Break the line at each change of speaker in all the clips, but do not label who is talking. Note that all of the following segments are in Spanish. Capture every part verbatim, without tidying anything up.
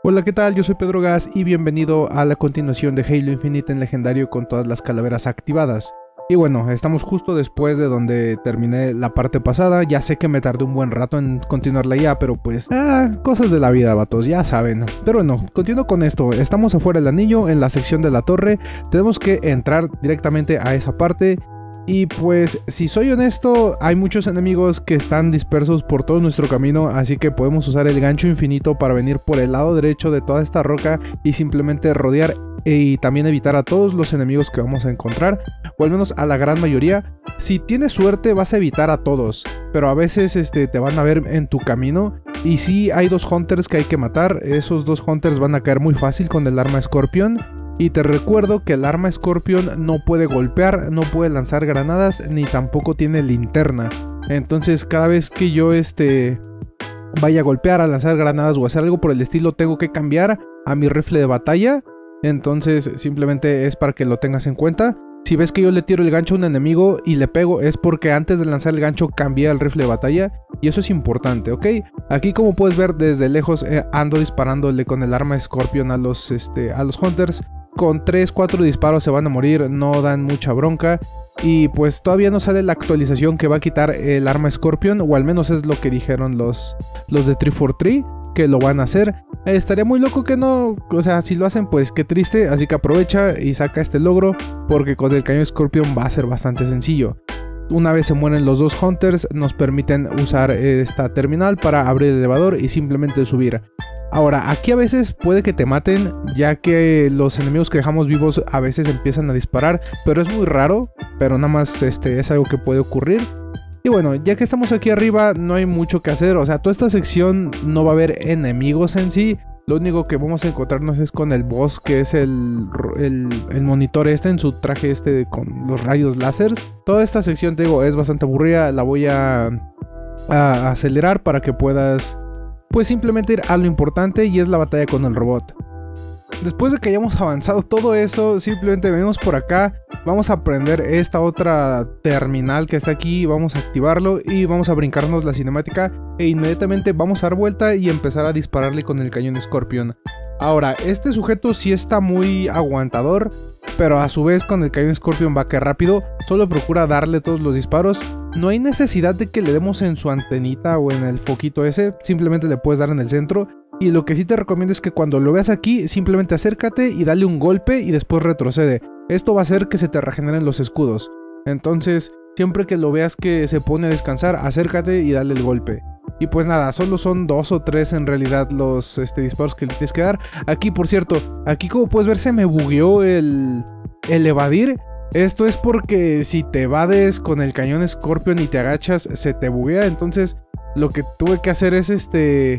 Hola, ¿qué tal? Yo soy Pedro Gas y bienvenido a la continuación de Halo Infinite en legendario con todas las calaveras activadas. Y bueno, estamos justo después de donde terminé la parte pasada. Ya sé que me tardé un buen rato en continuarla ya, pero pues... Ah, cosas de la vida, vatos, ya saben. Pero bueno, continúo con esto. Estamos afuera del anillo, en la sección de la torre. Tenemos que entrar directamente a esa parte. Y pues, si soy honesto, hay muchos enemigos que están dispersos por todo nuestro camino, así que podemos usar el gancho infinito para venir por el lado derecho de toda esta roca y simplemente rodear y también evitar a todos los enemigos que vamos a encontrar, o al menos a la gran mayoría. Si tienes suerte vas a evitar a todos, pero a veces este, te van a ver en tu camino. Y sí, hay dos hunters que hay que matar. Esos dos hunters van a caer muy fácil con el arma Scorpion. Y te recuerdo que el arma Scorpion no puede golpear, no puede lanzar granadas, ni tampoco tiene linterna. Entonces cada vez que yo este, vaya a golpear, a lanzar granadas o hacer algo por el estilo, tengo que cambiar a mi rifle de batalla. Entonces simplemente es para que lo tengas en cuenta. Si ves que yo le tiro el gancho a un enemigo y le pego, es porque antes de lanzar el gancho cambié el rifle de batalla. Y eso es importante, ¿ok? Aquí, como puedes ver desde lejos, eh, ando disparándole con el arma Scorpion a los, este, a los hunters. Con tres cuatro disparos se van a morir, no dan mucha bronca. Y pues todavía no sale la actualización que va a quitar el arma Scorpion, o al menos es lo que dijeron los, los de tres cuatro tres, que lo van a hacer. Eh, estaría muy loco que no, o sea, si lo hacen pues qué triste, así que aprovecha y saca este logro, porque con el cañón Scorpion va a ser bastante sencillo. Una vez se mueren los dos hunters, nos permiten usar esta terminal para abrir el elevador y simplemente subir. Ahora, aquí a veces puede que te maten, ya que los enemigos que dejamos vivos a veces empiezan a disparar, pero es muy raro, pero nada más este, es algo que puede ocurrir. Y bueno, ya que estamos aquí arriba, no hay mucho que hacer, o sea, toda esta sección no va a haber enemigos en sí. Lo único que vamos a encontrarnos es con el boss, que es el, el, el monitor este en su traje este con los rayos láseres. Toda esta sección, te digo, es bastante aburrida, la voy a, a acelerar para que puedas pues simplemente ir a lo importante, y es la batalla con el robot. Después de que hayamos avanzado todo eso, simplemente venimos por acá, vamos a prender esta otra terminal que está aquí, vamos a activarlo y vamos a brincarnos la cinemática e inmediatamente vamos a dar vuelta y empezar a dispararle con el cañón Scorpion. Ahora, este sujeto sí está muy aguantador, pero a su vez con el cañón Scorpion va a caer rápido, solo procura darle todos los disparos. No hay necesidad de que le demos en su antenita o en el foquito ese, simplemente le puedes dar en el centro. Y lo que sí te recomiendo es que cuando lo veas aquí, simplemente acércate y dale un golpe y después retrocede. Esto va a hacer que se te regeneren los escudos. Entonces, siempre que lo veas que se pone a descansar, acércate y dale el golpe. Y pues nada, solo son dos o tres en realidad los este, disparos que le tienes que dar. Aquí, por cierto, aquí como puedes ver se me bugueó el, el evadir. Esto es porque si te evades con el cañón Scorpion y te agachas, se te buguea. Entonces, lo que tuve que hacer es este...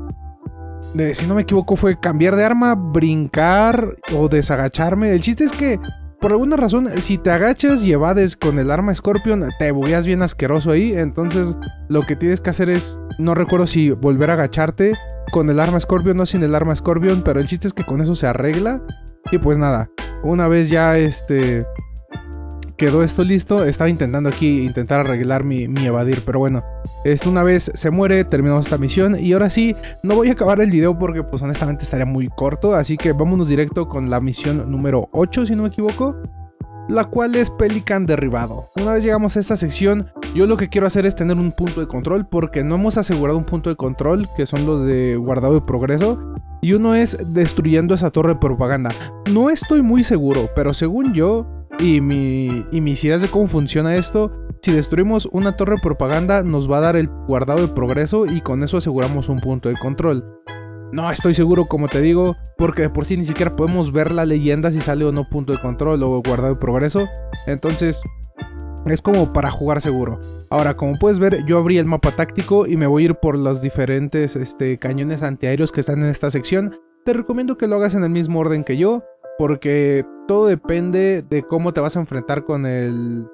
De, si no me equivoco fue cambiar de arma, brincar o desagacharme. El chiste es que por alguna razón si te agachas y evades con el arma Scorpion te bugueas bien asqueroso ahí. Entonces lo que tienes que hacer es, no recuerdo si volver a agacharte con el arma Scorpion o sin el arma Scorpion, pero el chiste es que con eso se arregla. Y pues nada, una vez ya este... quedó esto listo, estaba intentando aquí intentar arreglar mi, mi evadir, pero bueno, esto una vez se muere, terminamos esta misión. Y ahora sí, no voy a acabar el video porque pues honestamente estaría muy corto, así que vámonos directo con la misión número ocho, si no me equivoco, la cual es Pelican derribado. Una vez llegamos a esta sección, yo lo que quiero hacer es tener un punto de control, porque no hemos asegurado un punto de control, que son los de guardado de progreso, y uno es destruyendo esa torre de propaganda. No estoy muy seguro, pero según yo y, mi, y mis ideas de cómo funciona esto, si destruimos una torre de propaganda nos va a dar el guardado de progreso y con eso aseguramos un punto de control. No estoy seguro, como te digo, porque de por sí ni siquiera podemos ver la leyenda si sale o no punto de control o guardado de progreso. Entonces es como para jugar seguro. Ahora, como puedes ver, yo abrí el mapa táctico y me voy a ir por los diferentes este, cañones antiaéreos que están en esta sección. Te recomiendo que lo hagas en el mismo orden que yo, porque todo depende de cómo te vas a enfrentar con el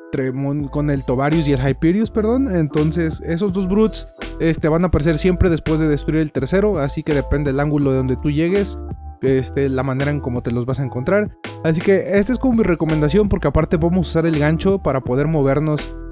con el Tovarius y el Hyperius, perdón. Entonces esos dos brutes este, van a aparecer siempre después de destruir el tercero, así que depende del ángulo de donde tú llegues, este, la manera en cómo te los vas a encontrar. Así que esta es como mi recomendación, porque aparte vamos a usar el gancho para poder movernos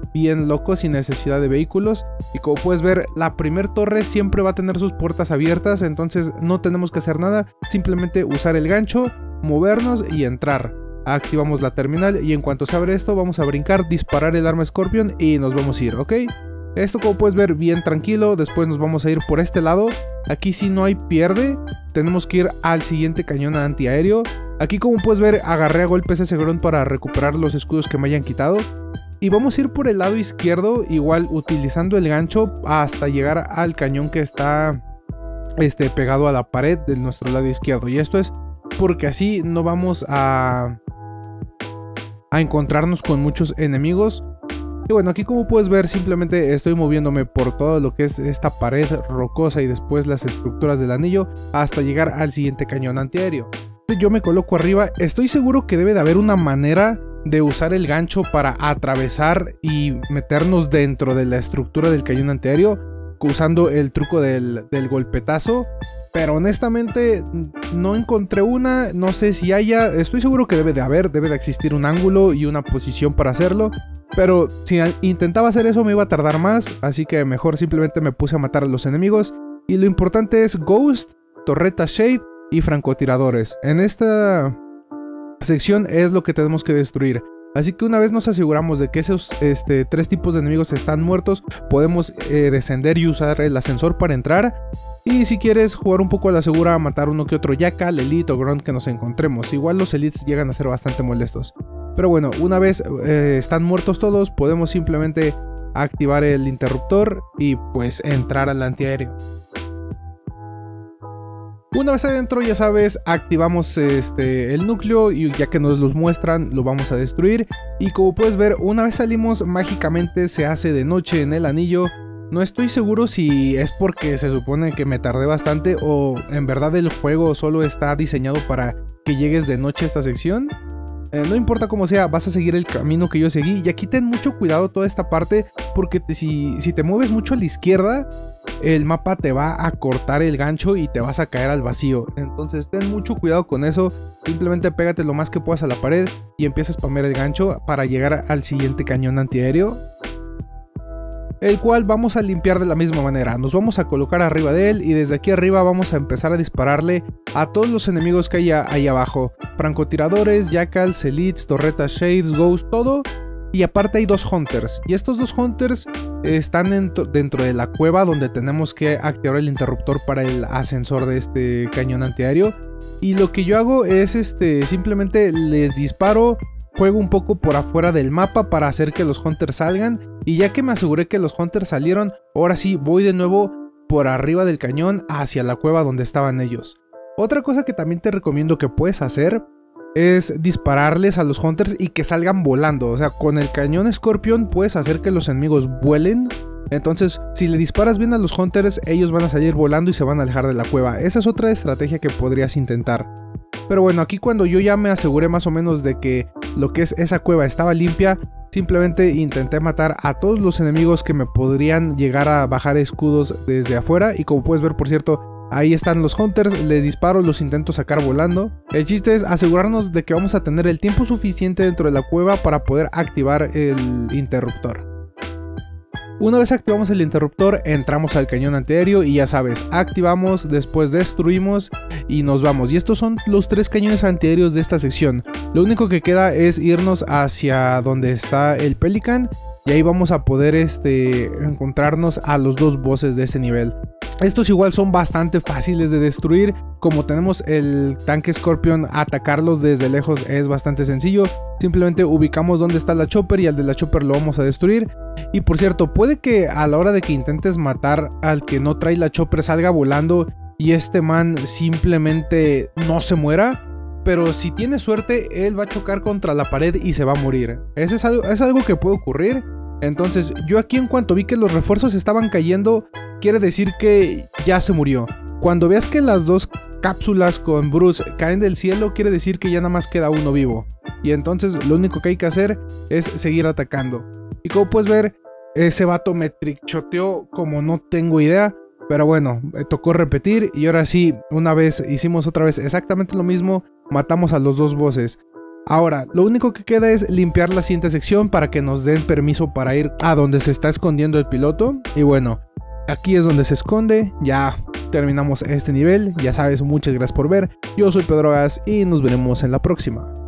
bien loco sin necesidad de vehículos. Y como puedes ver, la primer torre siempre va a tener sus puertas abiertas, entonces no tenemos que hacer nada, simplemente usar el gancho, movernos y entrar. Activamos la terminal y en cuanto se abre esto vamos a brincar, disparar el arma Scorpion y nos vamos a ir, ¿ok? Esto, como puedes ver, bien tranquilo. Después nos vamos a ir por este lado. Aquí si no hay pierde, tenemos que ir al siguiente cañón antiaéreo. Aquí, como puedes ver, agarré a golpes ese grunt para recuperar los escudos que me hayan quitado. Y vamos a ir por el lado izquierdo, igual utilizando el gancho hasta llegar al cañón que está este, pegado a la pared de nuestro lado izquierdo. Y esto es porque así no vamos a, a encontrarnos con muchos enemigos. Y bueno, aquí como puedes ver, simplemente estoy moviéndome por todo lo que es esta pared rocosa y después las estructuras del anillo hasta llegar al siguiente cañón antiaéreo. Yo me coloco arriba. Estoy seguro que debe de haber una manera de usar el gancho para atravesar y meternos dentro de la estructura del cañón antiaéreo usando el truco del, del golpetazo. Pero honestamente no encontré una, no sé si haya, estoy seguro que debe de haber, debe de existir un ángulo y una posición para hacerlo. Pero si intentaba hacer eso me iba a tardar más, así que mejor simplemente me puse a matar a los enemigos. Y lo importante es Ghost, Torreta Shade y francotiradores. En esta sección es lo que tenemos que destruir. Así que una vez nos aseguramos de que esos este, tres tipos de enemigos están muertos, podemos eh, descender y usar el ascensor para entrar. Y si quieres jugar un poco a la segura, matar uno que otro Jackal, Elite o Grunt que nos encontremos. Igual los Elites llegan a ser bastante molestos. Pero bueno, una vez eh, están muertos todos, podemos simplemente activar el interruptor y pues entrar al antiaéreo. Una vez adentro, ya sabes, activamos este, el núcleo y ya que nos los muestran, lo vamos a destruir. Y como puedes ver, una vez salimos, mágicamente se hace de noche en el anillo. No estoy seguro si es porque se supone que me tardé bastante o en verdad el juego solo está diseñado para que llegues de noche a esta sección. Eh, no importa cómo sea, vas a seguir el camino que yo seguí. Y aquí ten mucho cuidado toda esta parte, porque te, si, si te mueves mucho a la izquierda, el mapa te va a cortar el gancho y te vas a caer al vacío. Entonces ten mucho cuidado con eso. Simplemente pégate lo más que puedas a la pared y empieza a spamear el gancho para llegar al siguiente cañón antiaéreo, el cual vamos a limpiar de la misma manera. Nos vamos a colocar arriba de él y desde aquí arriba vamos a empezar a dispararle a todos los enemigos que hay ahí abajo. Francotiradores, Jackals, Elites, Torretas, Shades, Ghost, todo. Y aparte hay dos Hunters. Y estos dos Hunters están dentro de la cueva donde tenemos que activar el interruptor para el ascensor de este cañón antiaéreo. Y lo que yo hago es este, simplemente les disparo. Juego un poco por afuera del mapa para hacer que los Hunters salgan. Y ya que me aseguré que los Hunters salieron, ahora sí voy de nuevo por arriba del cañón hacia la cueva donde estaban ellos. Otra cosa que también te recomiendo que puedes hacer es dispararles a los Hunters y que salgan volando. O sea, con el cañón Scorpion puedes hacer que los enemigos vuelen. Entonces, si le disparas bien a los Hunters, ellos van a salir volando y se van a alejar de la cueva. Esa es otra estrategia que podrías intentar. Pero bueno, aquí cuando yo ya me aseguré más o menos de que lo que es esa cueva estaba limpia, simplemente intenté matar a todos los enemigos que me podrían llegar a bajar escudos desde afuera. Y como puedes ver, por cierto, ahí están los Hunters, les disparo, los intento sacar volando. El chiste es asegurarnos de que vamos a tener el tiempo suficiente dentro de la cueva para poder activar el interruptor. Una vez activamos el interruptor, entramos al cañón antiaéreo y ya sabes, activamos, después destruimos y nos vamos. Y estos son los tres cañones antiaéreos de esta sección. Lo único que queda es irnos hacia donde está el Pelican y ahí vamos a poder este, encontrarnos a los dos bosses de este nivel. Estos igual son bastante fáciles de destruir. Como tenemos el tanque Scorpion, atacarlos desde lejos es bastante sencillo. Simplemente ubicamos dónde está la Chopper y al de la Chopper lo vamos a destruir. Y por cierto, puede que a la hora de que intentes matar al que no trae la Chopper salga volando y este man simplemente no se muera. Pero si tiene suerte, él va a chocar contra la pared y se va a morir. Ese es algo, es algo que puede ocurrir. Entonces yo aquí, en cuanto vi que los refuerzos estaban cayendo, quiere decir que ya se murió. Cuando veas que las dos cápsulas con Bruce caen del cielo, quiere decir que ya nada más queda uno vivo. Y entonces lo único que hay que hacer es seguir atacando. Y como puedes ver, ese vato me trickchoteó como no tengo idea. Pero bueno, me tocó repetir y ahora sí, una vez hicimos otra vez exactamente lo mismo. Matamos a los dos bosses. Ahora, lo único que queda es limpiar la siguiente sección para que nos den permiso para ir a donde se está escondiendo el piloto. Y bueno, aquí es donde se esconde. Ya terminamos este nivel. Ya sabes, muchas gracias por ver. Yo soy Pedro Gas y nos veremos en la próxima.